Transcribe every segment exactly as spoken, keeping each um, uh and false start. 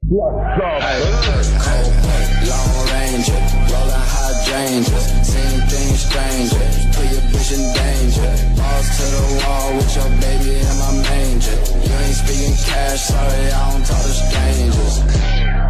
What's up? Cold, long range, rolling hydrangeas, seeing things stranger. Put your bitch in danger. Balls to the wall with your baby in my manger. You ain't speaking cash, sorry, I don't talk to strangers.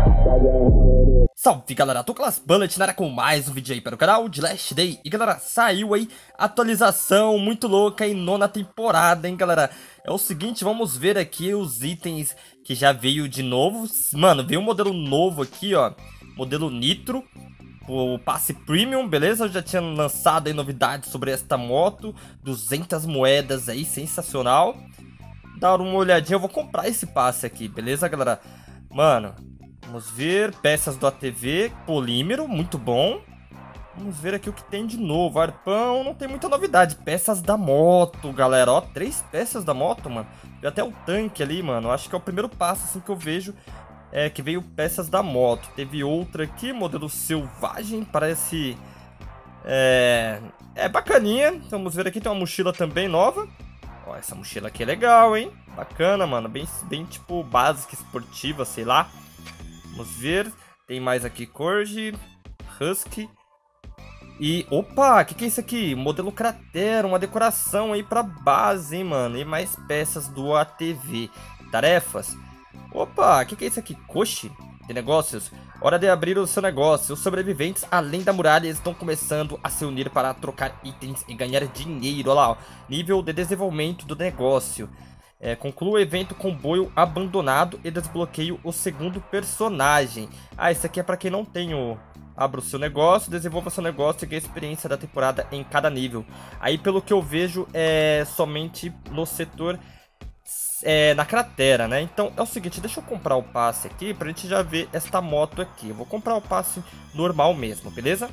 Salve galera, tô Class Bullet na área com mais um vídeo aí para o canal de Last Day. E galera, saiu aí atualização muito louca em nona temporada, hein galera. É o seguinte, vamos ver aqui os itens que já veio de novo. Mano, veio um modelo novo aqui, ó. Modelo Nitro, o passe Premium, beleza? Eu já tinha lançado aí novidades sobre esta moto. duzentas moedas aí, sensacional. Dá uma olhadinha, eu vou comprar esse passe aqui, beleza galera? Mano... Vamos ver, peças do A T V, polímero, muito bom. Vamos ver aqui o que tem de novo, arpão, não tem muita novidade. Peças da moto, galera, ó, três peças da moto, mano. E até o tanque ali, mano, acho que é o primeiro passo, assim, que eu vejo é, que veio peças da moto. Teve outra aqui, modelo selvagem, parece... É, é bacaninha, vamos ver aqui, tem uma mochila também nova. Ó, essa mochila aqui é legal, hein, bacana, mano, bem, bem tipo, básica, esportiva, sei lá. Vamos ver, tem mais aqui Corgi, Husky e... Opa, o que, que é isso aqui? Modelo Cratera, uma decoração aí pra base, hein, mano. E mais peças do A T V. Tarefas. Opa, o que, que é isso aqui? Coche de negócios. Hora de abrir o seu negócio. Os sobreviventes, além da muralha, estão começando a se unir para trocar itens e ganhar dinheiro. Olha lá, ó. Nível de desenvolvimento do negócio. É, conclua o evento comboio abandonado e desbloqueio o segundo personagem. Ah, esse aqui é para quem não tem o... Abra o seu negócio, desenvolva seu negócio e ganhe experiência da temporada em cada nível. Aí, pelo que eu vejo, é somente no setor... É, na cratera, né? Então, é o seguinte, deixa eu comprar o passe aqui pra gente já ver esta moto aqui. Eu vou comprar o passe normal mesmo, beleza?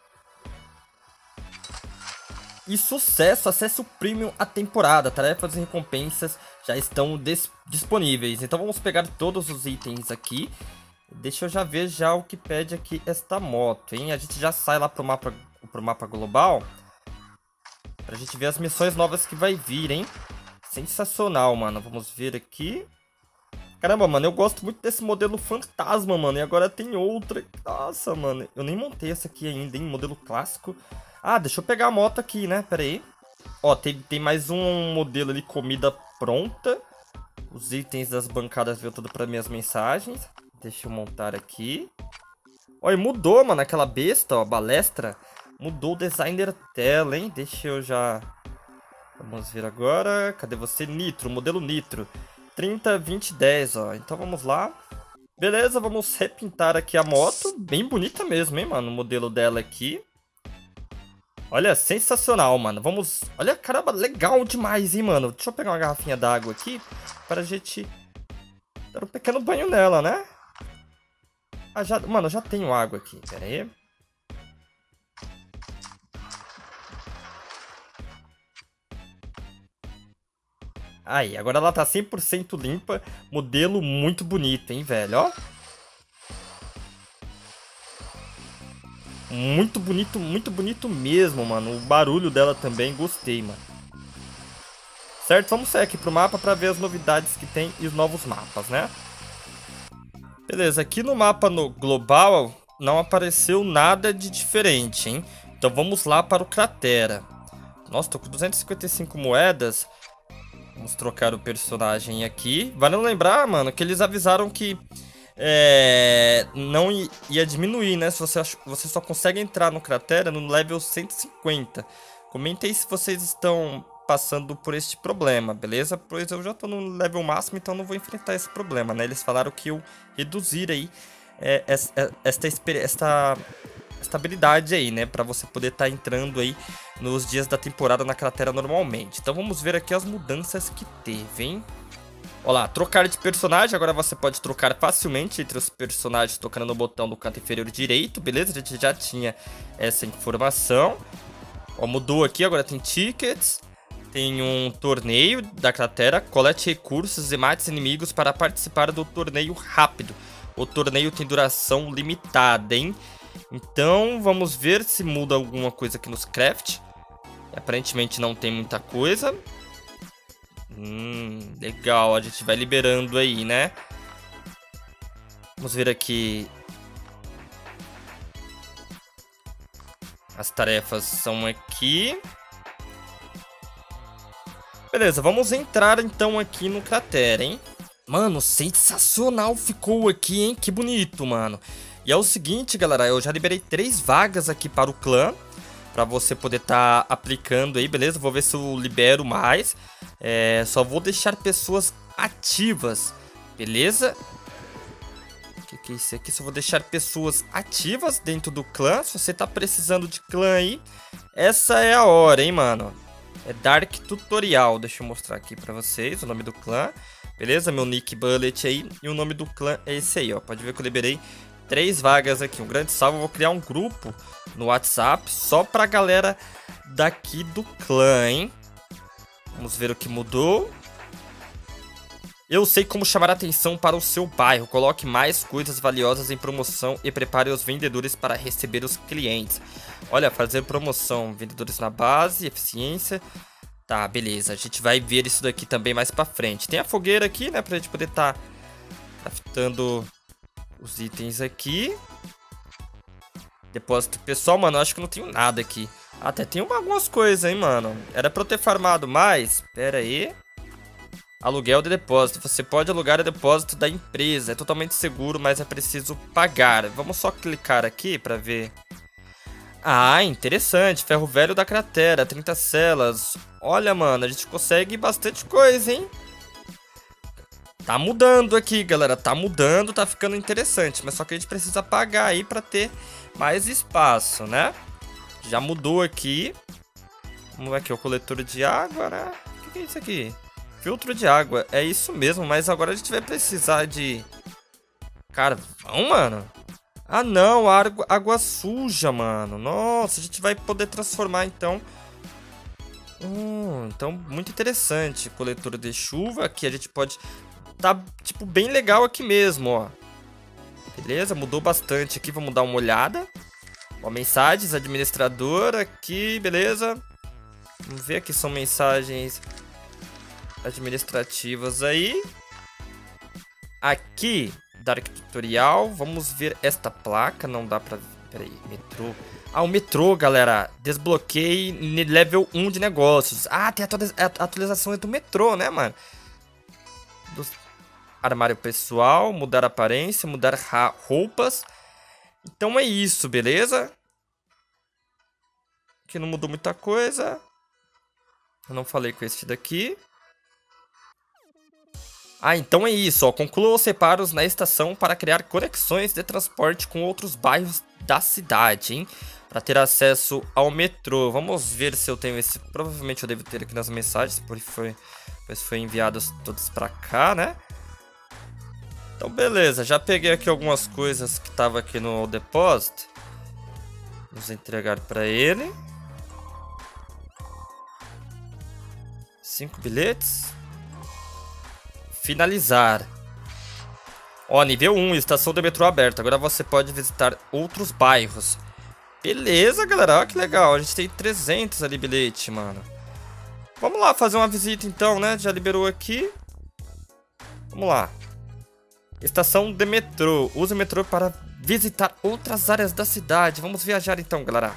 E sucesso, acesso premium à temporada, tarefas e recompensas já estão disponíveis. Então vamos pegar todos os itens aqui. Deixa eu já ver já o que pede aqui esta moto, hein? A gente já sai lá pro mapa, pro mapa global, pra gente ver as missões novas que vai vir, hein? Sensacional, mano. Vamos ver aqui. Caramba, mano, eu gosto muito desse modelo fantasma, mano. E agora tem outra. Nossa, mano, eu nem montei essa aqui ainda, hein? Modelo clássico. Ah, deixa eu pegar a moto aqui, né? Pera aí. Ó, tem, tem mais um modelo ali, comida pronta. Os itens das bancadas veio tudo para minhas mensagens. Deixa eu montar aqui. Ó, e mudou, mano, aquela besta, ó, balestra. Mudou o designer tela, hein? Deixa eu já... Vamos ver agora. Cadê você? Nitro, modelo Nitro. trinta, vinte, dez, ó. Então vamos lá. Beleza, vamos repintar aqui a moto. Bem bonita mesmo, hein, mano? O modelo dela aqui. Olha, sensacional, mano. Vamos... Olha, caramba, legal demais, hein, mano. Deixa eu pegar uma garrafinha d'água aqui para a gente dar um pequeno banho nela, né? Ah, já... Mano, eu já tenho água aqui. Pera aí. Aí, agora ela tá cem por cento limpa. Modelo muito bonito, hein, velho, ó. Muito bonito, muito bonito mesmo, mano. O barulho dela também, gostei, mano. Certo? Vamos sair aqui pro mapa pra ver as novidades que tem e os novos mapas, né? Beleza, aqui no mapa no global não apareceu nada de diferente, hein? Então vamos lá para o Cratera. Nossa, tô com duzentas e cinquenta e cinco moedas. Vamos trocar o personagem aqui. Vale lembrar, mano, que eles avisaram que... É, não ia diminuir, né? Se você, você só consegue entrar no Cratera no level cento e cinquenta. Comentem aí se vocês estão passando por este problema, beleza? Pois eu já tô no level máximo, então não vou enfrentar esse problema, né? Eles falaram que eu reduzir aí é, esta, esta, esta estabilidade aí, né? Pra você poder estar tá entrando aí nos dias da temporada na Cratera normalmente. Então vamos ver aqui as mudanças que teve, hein? Olha lá, trocar de personagem, agora você pode trocar facilmente entre os personagens tocando no botão do canto inferior direito, beleza? A gente já tinha essa informação. Ó, mudou aqui, agora tem tickets, tem um torneio da Cratera, colete recursos e mate inimigos para participar do torneio rápido. O torneio tem duração limitada, hein? Então, vamos ver se muda alguma coisa aqui nos craft. Aparentemente não tem muita coisa. Hum, legal, a gente vai liberando aí, né? Vamos ver aqui. As tarefas são aqui. Beleza, vamos entrar então aqui no cratera, hein? Mano, sensacional ficou aqui, hein? Que bonito, mano. E é o seguinte, galera, eu já liberei três vagas aqui para o clã, pra você poder estar tá aplicando aí, beleza? Vou ver se eu libero mais. É, só vou deixar pessoas ativas, beleza? O que, que é isso aqui? Só vou deixar pessoas ativas dentro do clã. Se você tá precisando de clã aí, essa é a hora, hein, mano? É Dark Tutorial. Deixa eu mostrar aqui pra vocês o nome do clã. Beleza? Meu nick Bullet aí. E o nome do clã é esse aí, ó. Pode ver que eu liberei três vagas aqui. Um grande salve. Eu vou criar um grupo no WhatsApp só pra galera daqui do clã, hein? Vamos ver o que mudou. Eu sei como chamar a atenção para o seu bairro. Coloque mais coisas valiosas em promoção e prepare os vendedores para receber os clientes. Olha, fazer promoção. Vendedores na base, eficiência. Tá, beleza. A gente vai ver isso daqui também mais pra frente. Tem a fogueira aqui, né? Pra gente poder estar tá craftando os itens aqui. Depósito pessoal, mano. Eu acho que não tenho nada aqui. Até tem algumas coisas, hein, mano. Era pra eu ter farmado mais. Pera aí. Aluguel de depósito. Você pode alugar o depósito da empresa. É totalmente seguro, mas é preciso pagar. Vamos só clicar aqui pra ver. Ah, interessante. Ferro velho da cratera. trinta celas. Olha, mano, a gente consegue bastante coisa, hein? Tá mudando aqui, galera. Tá mudando, tá ficando interessante. Mas só que a gente precisa pagar aí pra ter mais espaço, né? Já mudou aqui. Vamos ver aqui, o coletor de água, né? O que é isso aqui? Filtro de água. É isso mesmo, mas agora a gente vai precisar de carvão, mano. Ah, não, água, água suja, mano. Nossa, a gente vai poder transformar, então. Hum, então, muito interessante. Coletor de chuva. Aqui a gente pode... Tá, tipo, bem legal aqui mesmo, ó. Beleza, mudou bastante aqui. Vamos dar uma olhada. Ó, mensagens, administrador aqui, beleza. Vamos ver aqui, são mensagens administrativas aí. Aqui... Dark Tutorial, vamos ver esta placa, não dá pra... Peraí, metrô. Ah, o metrô, galera, desbloqueei level um de negócios. Ah, tem a atualização do metrô, né, mano? Do armário pessoal, mudar aparência, mudar roupas. Então é isso, beleza? Aqui não mudou muita coisa. Eu não falei com esse daqui. Ah, então é isso, ó. Conclua os reparos na estação para criar conexões de transporte com outros bairros da cidade, hein? Para ter acesso ao metrô. Vamos ver se eu tenho esse... Provavelmente eu devo ter aqui nas mensagens, porque foi, pois foi enviados todos para cá, né? Então, beleza. Já peguei aqui algumas coisas que tava aqui no depósito. Vamos entregar para ele. Cinco bilhetes. Finalizar. Ó, nível um, estação do metrô aberta. Agora você pode visitar outros bairros. Beleza, galera. Ó, que legal. A gente tem trezentos ali bilhete, mano. Vamos lá fazer uma visita então, né? Já liberou aqui. Vamos lá. Estação de metrô. Use o metrô para visitar outras áreas da cidade. Vamos viajar então, galera.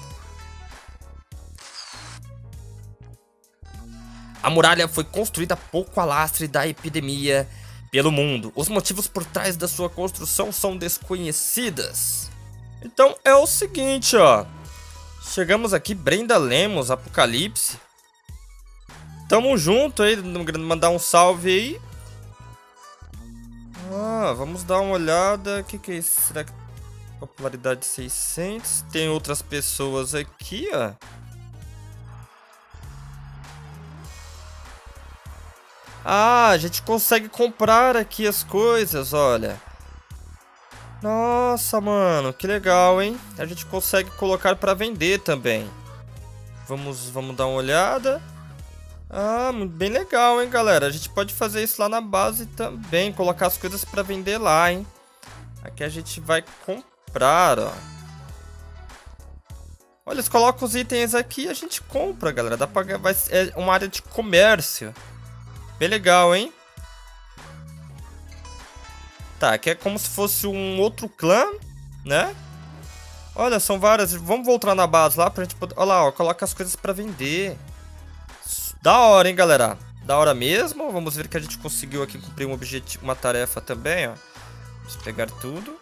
A muralha foi construída pouco a lastre da epidemia pelo mundo. Os motivos por trás da sua construção são desconhecidas. Então é o seguinte, ó. Chegamos aqui, Brenda Lemos, Apocalipse. Tamo junto aí, mandar um salve aí. Ah, vamos dar uma olhada. O que que é isso? Será que... Popularidade seiscentos. Tem outras pessoas aqui, ó. Ah, a gente consegue comprar aqui as coisas, olha. Nossa, mano, que legal, hein? A gente consegue colocar pra vender também. Vamos, vamos dar uma olhada. Ah, bem legal, hein, galera? A gente pode fazer isso lá na base também. Colocar as coisas pra vender lá, hein? Aqui a gente vai comprar, ó. Olha, eles colocam os itens aqui e a gente compra, galera. Dá pra... Vai... É uma área de comércio. Bem legal, hein? Tá, aqui é como se fosse um outro clã, né? Olha, são várias. Vamos voltar na base lá pra gente poder... Olha lá, ó, coloca as coisas pra vender. Da hora, hein, galera? Da hora mesmo. Vamos ver que a gente conseguiu aqui cumprir um objetivo, uma tarefa também, ó. Vamos pegar tudo.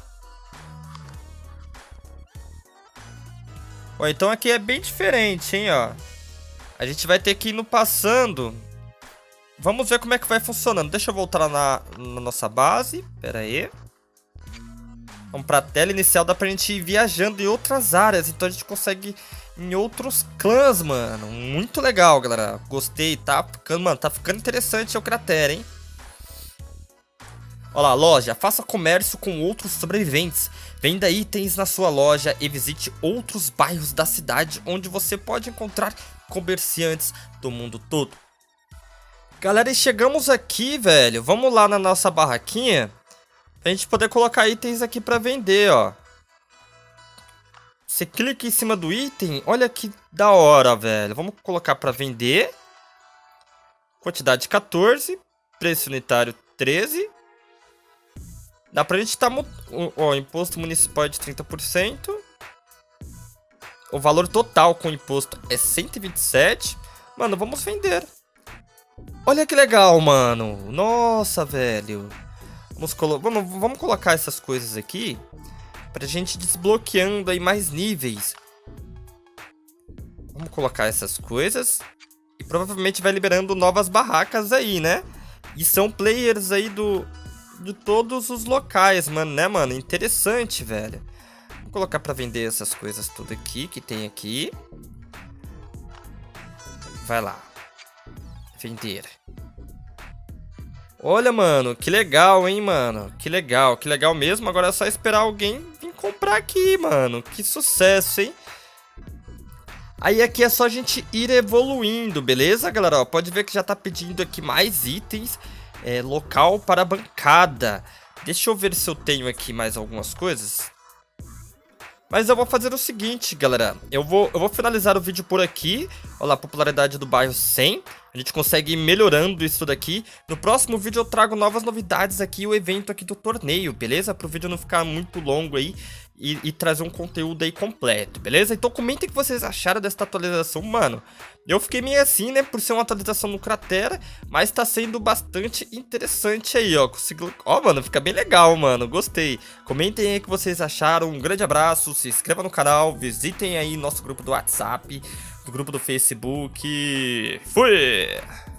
Ó, então aqui é bem diferente, hein, ó. A gente vai ter que ir no passando. Vamos ver como é que vai funcionando. Deixa eu voltar na, na nossa base. Pera aí. Vamos pra tela inicial. Dá pra gente ir viajando em outras áreas. Então a gente consegue ir em outros clãs, mano. Muito legal, galera. Gostei, tá ficando, mano, tá ficando interessante o cratera, hein. Olha lá, loja. Faça comércio com outros sobreviventes. Venda itens na sua loja e visite outros bairros da cidade onde você pode encontrar comerciantes do mundo todo. Galera, e chegamos aqui, velho. Vamos lá na nossa barraquinha pra gente poder colocar itens aqui pra vender, ó. Você clica em cima do item. Olha que da hora, velho. Vamos colocar pra vender. Quantidade quatorze. Preço unitário treze. Dá pra gente tá... Ó, imposto municipal é de trinta por cento. O valor total com imposto é cento e vinte e sete. Mano, vamos vender. Olha que legal, mano. Nossa, velho. Vamos, colo... vamos, vamos colocar essas coisas aqui pra gente desbloqueando aí mais níveis. Vamos colocar essas coisas. E provavelmente vai liberando novas barracas aí, né? E são players aí do... de todos os locais, mano, né, mano? Interessante, velho. Vou colocar pra vender essas coisas tudo aqui, que tem aqui. Vai lá. Vender. Olha, mano, que legal, hein, mano. Que legal, que legal mesmo. Agora é só esperar alguém vir comprar aqui, mano. Que sucesso, hein? Aí aqui é só a gente ir evoluindo, beleza, galera? Ó, pode ver que já tá pedindo aqui mais itens. É, local para bancada. Deixa eu ver se eu tenho aqui mais algumas coisas. Mas eu vou fazer o seguinte, galera. Eu vou, eu vou finalizar o vídeo por aqui. Olha lá, popularidade do bairro cem. A gente consegue ir melhorando isso daqui. No próximo vídeo eu trago novas novidades aqui. O evento aqui do torneio, beleza? Para o vídeo não ficar muito longo aí. E, e trazer um conteúdo aí completo, beleza? Então comentem o que vocês acharam dessa atualização, mano. Eu fiquei meio assim, né, por ser uma atualização no cratera, mas tá sendo bastante interessante aí, ó. Consigo... Ó, mano, fica bem legal, mano, gostei. Comentem aí o que vocês acharam, um grande abraço, se inscreva no canal, visitem aí nosso grupo do WhatsApp, do grupo do Facebook. Fui!